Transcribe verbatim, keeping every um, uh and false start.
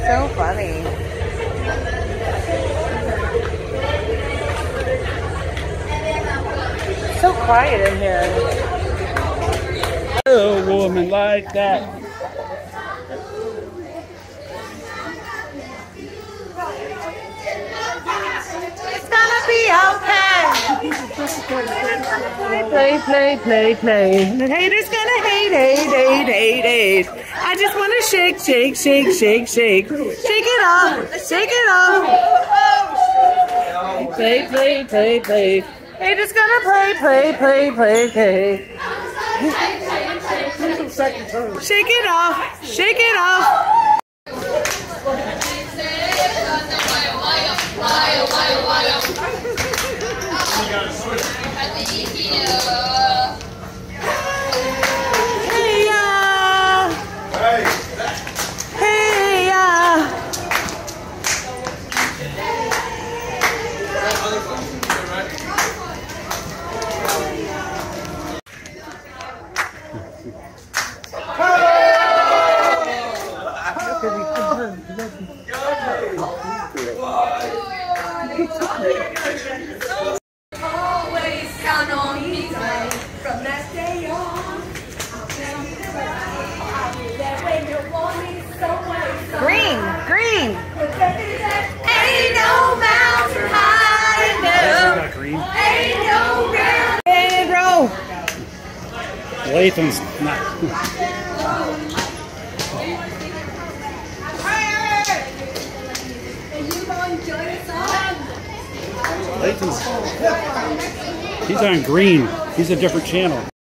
So funny. So quiet in here. A woman like that. It's gonna be okay. Play, play, play, play. The haters gonna hate, hate, hate, hate, hate. I just wanna shake, shake, shake, shake, shake. Shake it off, shake it off. Play, play, play, play. Haters gonna play, play, play, play, play. Shake it off, shake it off. Hey ya! Hey ya! Always count on me from that day on. I'll be there when you want me somewhere. Green, green. Ain't no mountain high enough. Green. Ain't no ground. Hey, bro. Lathan's not. Lathan's. He's on green. He's a different channel.